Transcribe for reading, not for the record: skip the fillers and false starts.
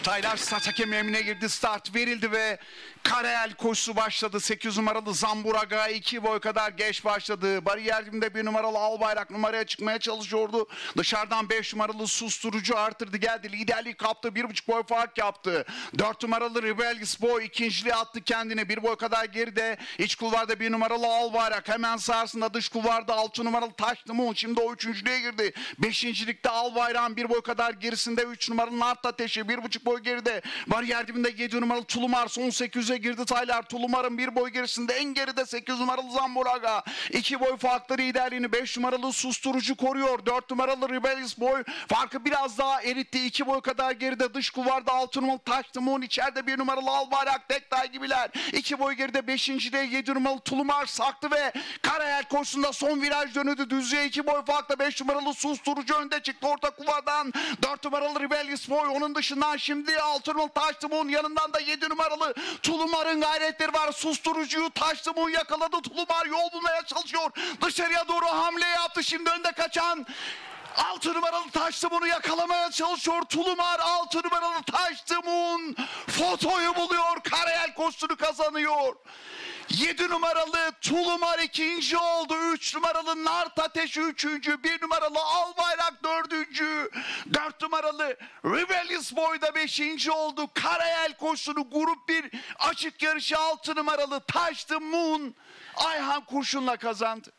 Taylar start hakem emrine girdi. Start verildi ve Karayel koşusu başladı. 8 numaralı Zamburaga 2 boy kadar geç başladı. Bariyer dibinde 1 numaralı Albayrak numaraya çıkmaya çalışıyordu. Dışarıdan 5 numaralı Susturucu artırdı geldi. Liderliği kaptı. 1,5 boy fark yaptı. 4 numaralı Rebellious Boy ikinciliği attı kendine. 1 boy kadar geride. İç kulvarda 1 numaralı Albayrak. Hemen sağısında dış kulvarda 6 numaralı Taşlı Moon. Şimdi o üçüncülüğe girdi. Beşincilikte Albayrak'ın 1 boy kadar gerisinde 3 numaralı Nart Ateşi. 1,5 boy geride. Bariyer dibinde 7 numaralı Tulumar son 800'e girdi Taylar. Tulumar'ın 1 boy gerisinde en geride 8 numaralı Zamburaga. 2 boy farklı liderliğini 5 numaralı Susturucu koruyor. 4 numaralı Rebellious Boy farkı biraz daha eritti. 2 boy kadar geride dış kulvarda 6 numaralı Taşlı Moon, içeride 1 numaralı Albayrak Tekday gibiler. 2 boy geride 5.de 7 numaralı Tulumar saktı ve Karayel koşusunda son viraj dönüldü. Düzlüğe 2 boy farkla 5 numaralı Susturucu önde çıktı orta kulvardan. 4 numaralı Rebellious Boy onun dışından şimdi 6 numaralı Taşlı Moon, yanından da 7 numaralı Tulumar'ın gayretleri var. Susturucuyu Taşlı Moon yakaladı. Tulumar yol bulmaya çalışıyor. Dışarıya doğru hamle yaptı. Şimdi önde kaçan 6 numaralı Taşlı Moon'u yakalamaya çalışıyor. Tulumar 6 numaralı Taşlı Moon fotoyu buluyor. Karayel koşusunu kazanıyor. 7 numaralı Tulumar ikinci oldu. 3 numaralı Nart Ateşi üçüncü. 1 numaralı Albayrak dördüncü. 4 numaralı Rebellious Boy da beşinci oldu. Karayel koşusunu grup 1 açık yarışı 6 numaralı Taşlı Moon Ayhan Kurşun'la kazandı.